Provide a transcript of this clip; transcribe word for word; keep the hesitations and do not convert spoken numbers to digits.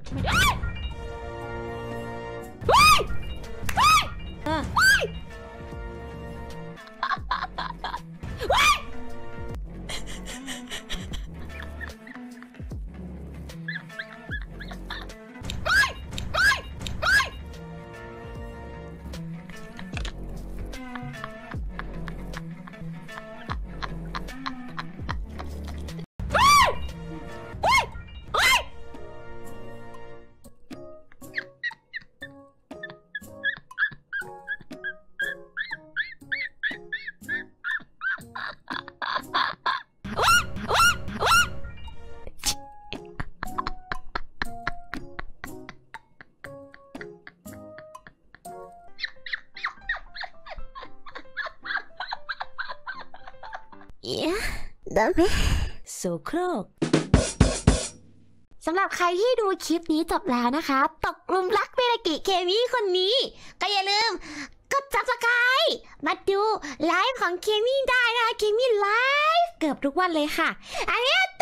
ไม่ได้เฮ้ยเฮ้ยเฮ้ยเฮ้ยเฮ้ยダメโสโครกสำหรับใครที่ดูคลิปนี้จบแล้วนะคะตกหลุมรักเมรากิเคมี่คนนี้ก็อย่าลืมกดซับสไครบ์มาดูไลฟ์ของเคมี่ได้นะคะเคมี่ไลฟ์เกือบทุกวันเลยค่ะอันนี้